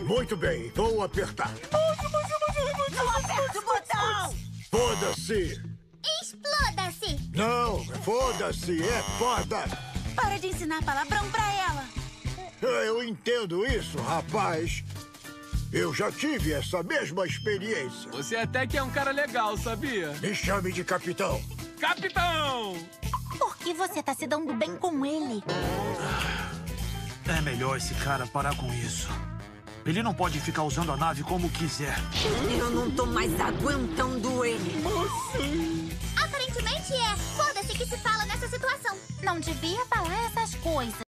Muito bem, vou apertar. Não aperta o botão! Foda-se! Exploda-se! Não, foda-se, é foda! Para de ensinar palavrão pra ela. Eu entendo isso, rapaz. Eu já tive essa mesma experiência. Você até que é um cara legal, sabia? Me chame de capitão. Capitão! Por que você tá se dando bem com ele? É melhor esse cara parar com isso. Ele não pode ficar usando a nave como quiser. Eu não tô mais aguentando ele. Aparentemente é. Foda-se que se fala nessa situação. Não devia falar essas coisas.